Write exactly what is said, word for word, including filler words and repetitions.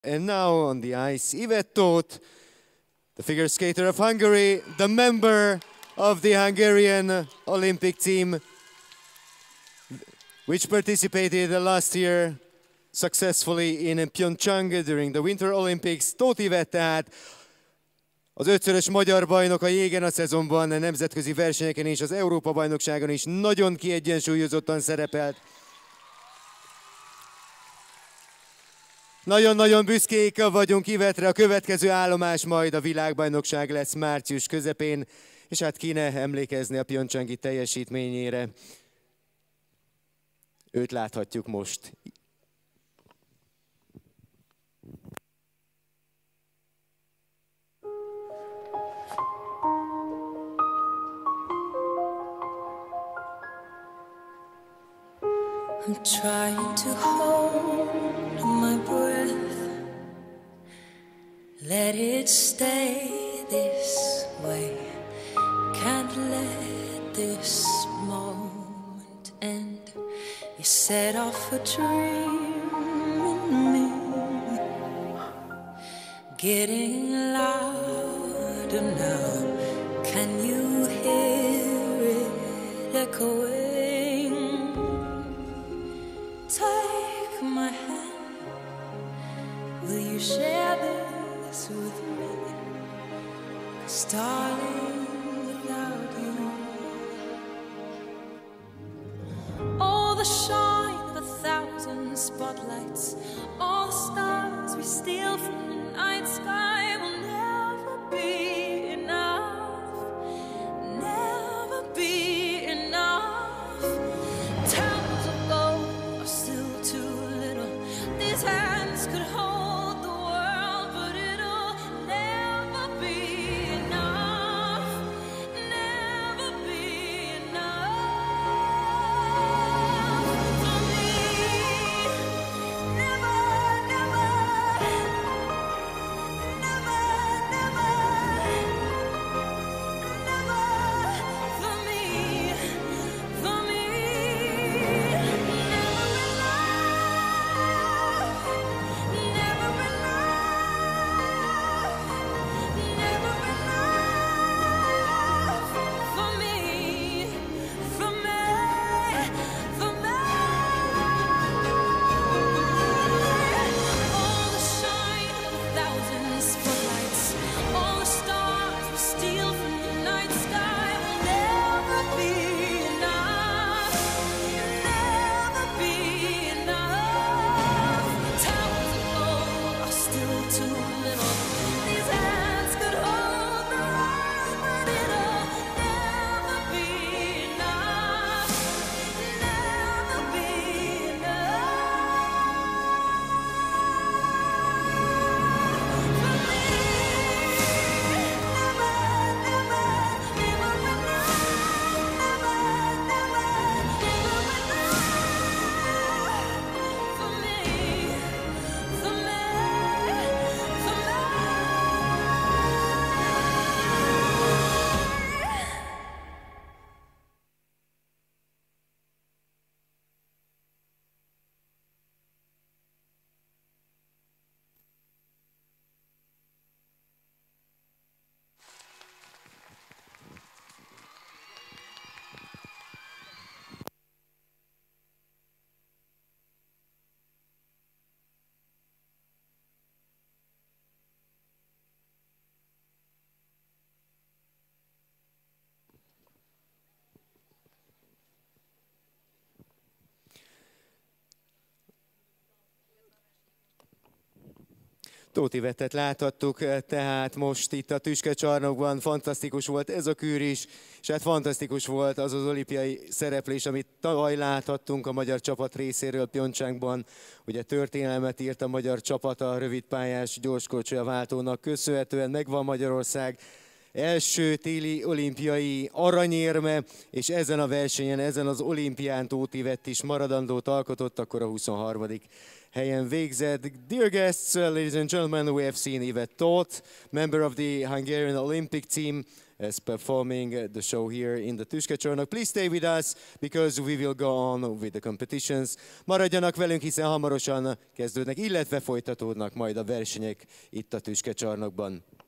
And now on the ice, Yvette Tóth, the figure skater of Hungary, the member of the Hungarian Olympic team, which participated last year successfully in Pyeongchang during the Winter Olympics. Tóth Yvette tehát az ötszörös magyar bajnok a jégen a szezonban, nemzetközi versenyeken és az Európa-bajnokságon is nagyon kiegyensúlyozottan szerepelt. Nagyon-nagyon büszkék vagyunk Yvettre, a következő állomás majd a világbajnokság lesz március közepén, és hát kéne emlékezni a pyeongchangi teljesítményére. Őt láthatjuk most. I'm trying to hold my breath, let it stay this way, can't let this moment end. You set off a dream in me, getting louder now, can you hear it echoing? Take my hand, will you share this with me? 'Cause darling, without you, all the shine of a thousand spotlights, all the stars we steal from the night sky will never be enough, never be enough. Towers of gold are still too little, these hands could hold the world, but it'll never be enough, never be enough for me. Never, never, never, never, never for me, for me. Never enough, never enough, never enough for me, for me, for me. All the shine of a thousand spotlights, all the stars we steal from the night sky will never be enough, never be enough. Towers of gold are still too little, these hands could hold the world, but it'll never be enough, never be enough for me. Never, never, never enough, never, never, never enough for me, for me, for me. Tóth Yvettet láthattuk, tehát most itt a tüskecsarnokban fantasztikus volt ez a kűr is, és hát fantasztikus volt az az olimpiai szereplés, amit tavaly láthattunk a magyar csapat részéről Pyeongchangban. Ugye történelmet írt a magyar csapat a rövidpályás gyorskocsiaváltónak köszönhetően, megvan Magyarország első téli olimpiai aranyérme, és ezen a versenyen, ezen az olimpián Tóth Yvette is maradandót alkotott, akkor a huszonharmadik helyen végzett. Dear guests, uh, ladies and gentlemen, we have seen Yvette Tóth, member of the Hungarian Olympic team, as performing the show here in the Tüskecsarnok. Please stay with us because we will go on with the competitions. Maradjanak velünk, hiszen hamarosan kezdődnek, illetve folytatódnak majd a versenyek itt a Tüskecsarnokban.